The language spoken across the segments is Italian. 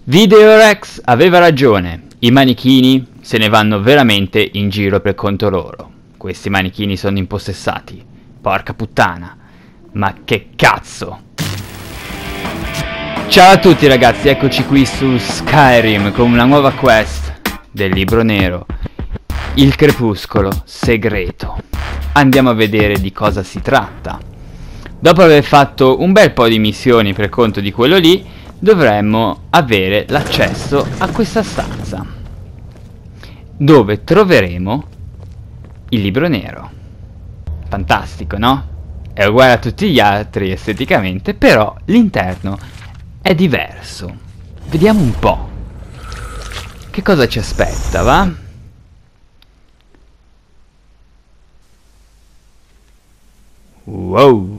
Videorex aveva ragione, i manichini se ne vanno veramente in giro per conto loro. Questi manichini sono impossessati. Porca puttana. Ma che cazzo. Ciao a tutti ragazzi, eccoci qui su Skyrim con una nuova quest del libro nero. Il crepuscolo segreto. Andiamo a vedere di cosa si tratta. Dopo aver fatto un bel po' di missioni per conto di quello lì, dovremmo avere l'accesso a questa stanza, dove troveremo il libro nero. Fantastico, no? È uguale a tutti gli altri esteticamente, però l'interno è diverso. Vediamo un po' che cosa ci aspetta, va? Wow!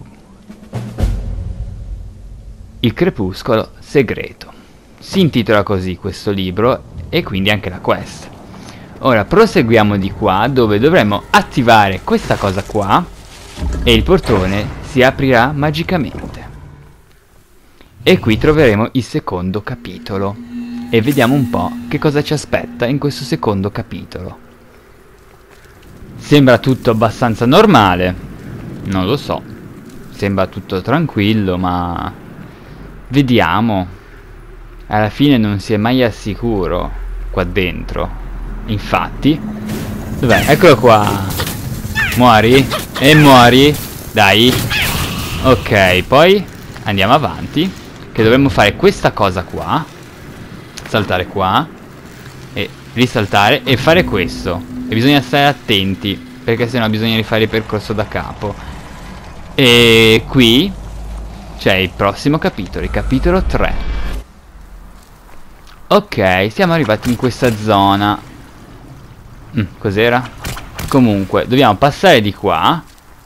Il crepuscolo segreto. Si intitola così questo libro e quindi anche la quest. Ora proseguiamo di qua, dove dovremo attivare questa cosa qua e il portone si aprirà magicamente. E qui troveremo il secondo capitolo e vediamo un po' che cosa ci aspetta in questo secondo capitolo. Sembra tutto abbastanza normale, non lo so, sembra tutto tranquillo, ma vediamo. Alla fine non si è mai al sicuro qua dentro. Infatti, dov'è? Eccolo qua. Muori? E muori? Dai. Ok, poi andiamo avanti, che dovremmo fare questa cosa qua. Saltare qua e risaltare e fare questo. E bisogna stare attenti, perché sennò bisogna rifare il percorso da capo. E qui c'è il prossimo capitolo, il capitolo 3. Ok, siamo arrivati in questa zona. Cos'era? Comunque, dobbiamo passare di qua,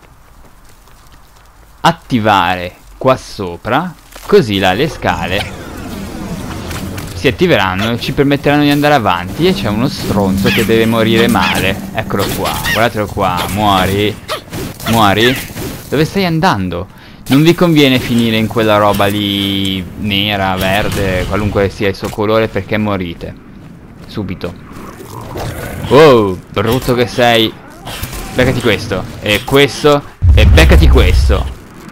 attivare qua sopra, così là le scale si attiveranno e ci permetteranno di andare avanti. E c'è uno stronzo che deve morire male. Eccolo qua, guardatelo qua, muori. Muori? Dove stai andando? Non vi conviene finire in quella roba lì, nera, verde, qualunque sia il suo colore, perché morite subito. Wow, brutto che sei. Beccati questo, e questo, e beccati questo.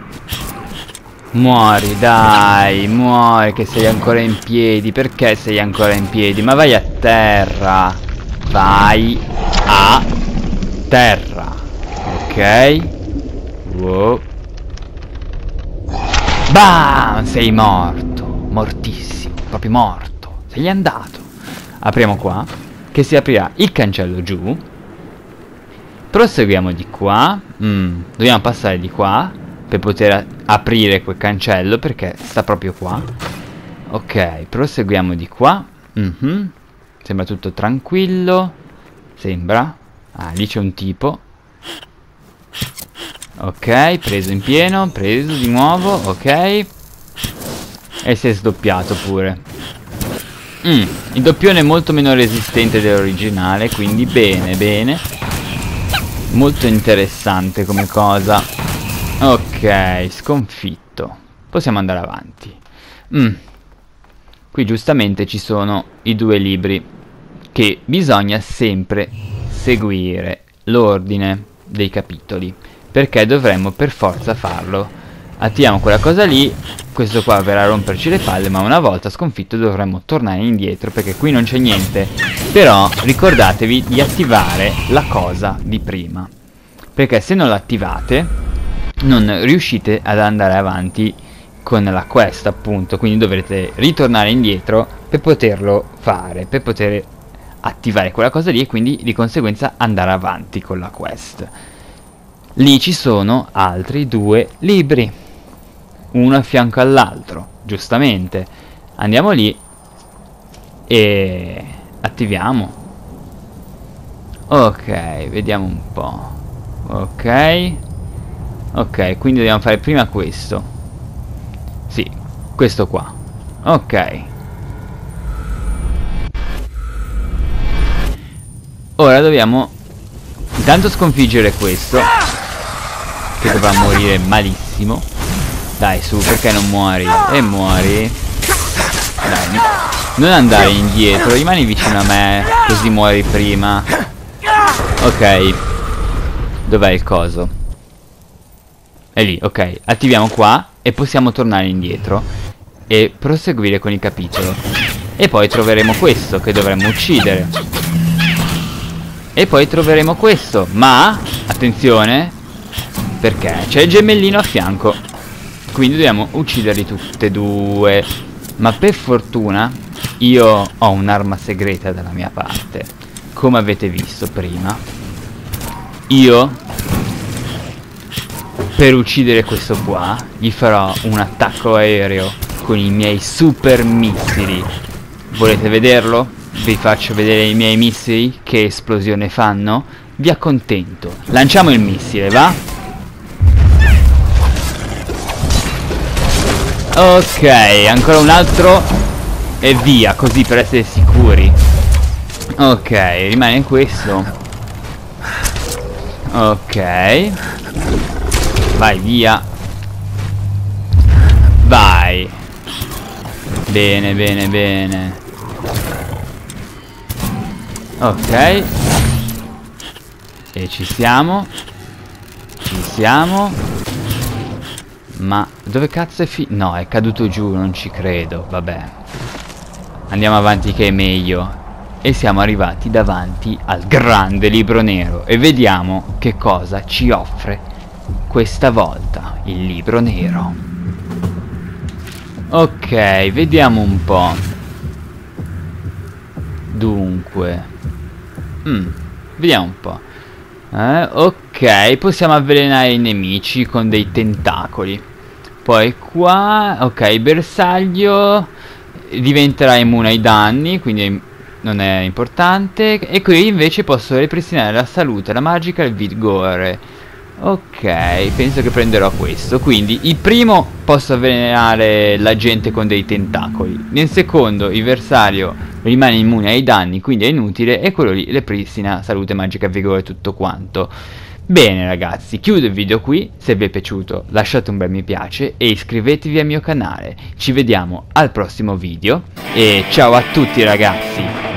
Muori, dai, muori che sei ancora in piedi. Perché sei ancora in piedi? Ma vai a terra. Vai a terra. Ok. Wow. Bam! Sei morto. Mortissimo. Proprio morto. Sei andato. Apriamo qua, che si aprirà il cancello giù. Proseguiamo di qua. Dobbiamo passare di qua per poter aprire quel cancello, perché sta proprio qua. Ok, proseguiamo di qua. Sembra tutto tranquillo. Sembra. Ah, lì c'è un tipo. Ok, preso in pieno, preso di nuovo, ok. E si è sdoppiato pure. Il doppione è molto meno resistente dell'originale, quindi bene, bene. Molto interessante come cosa. Ok, sconfitto. Possiamo andare avanti. Qui giustamente ci sono i due libri, che bisogna sempre seguire l'ordine dei capitoli, perché dovremmo per forza farlo. Attiviamo quella cosa lì, questo qua verrà a romperci le palle, ma una volta sconfitto dovremmo tornare indietro, perché qui non c'è niente. Però ricordatevi di attivare la cosa di prima, perché se non l'attivate non riuscite ad andare avanti con la quest, appunto. Quindi dovrete ritornare indietro per poterlo fare, per poter attivare quella cosa lì e quindi di conseguenza andare avanti con la quest. Lì ci sono altri due libri, uno a fianco all'altro, giustamente. Andiamo lì e attiviamo. Ok, vediamo un po'. Ok. Ok, quindi dobbiamo fare prima questo. Sì, questo qua. Ok. Ora dobbiamo intanto sconfiggere questo, che dovrà morire malissimo. Dai, su, perché non muori? E muori. Dai, Non andare indietro, rimani vicino a me, così muori prima. Ok. Dov'è il coso? È lì, ok. Attiviamo qua e possiamo tornare indietro e proseguire con il capitolo. E poi troveremo questo che dovremmo uccidere. E poi troveremo questo. Ma, attenzione, perché c'è il gemellino a fianco. Quindi dobbiamo ucciderli tutte e due. Ma per fortuna io ho un'arma segreta dalla mia parte. Come avete visto prima, io, per uccidere questo qua, gli farò un attacco aereo con i miei super missili. Volete vederlo? Vi faccio vedere i miei missili, che esplosione fanno. Vi accontento. Lanciamo il missile, va? Ok, ancora un altro e via, così per essere sicuri. Ok, rimane questo. Ok. Vai via. Vai. Bene, bene, bene. Ok. E ci siamo. Ci siamo. Ma dove cazzo è no, è caduto giù, non ci credo. Vabbè. Andiamo avanti che è meglio. E siamo arrivati davanti al grande libro nero. E vediamo che cosa ci offre questa volta il libro nero. Ok, vediamo un po'. Dunque, vediamo un po'. Ok, possiamo avvelenare i nemici con dei tentacoli. Poi qua, ok, bersaglio diventerà immune ai danni, quindi non è importante. E qui invece posso ripristinare la salute, la magica e il vigore. Ok, penso che prenderò questo. Quindi il primo posso avvelenare la gente con dei tentacoli. Nel secondo il bersaglio rimane immune ai danni, quindi è inutile. E quello lì ripristina salute, magica e vigore, tutto quanto. Bene ragazzi, chiudo il video qui. Se vi è piaciuto lasciate un bel mi piace e iscrivetevi al mio canale. Ci vediamo al prossimo video e ciao a tutti ragazzi.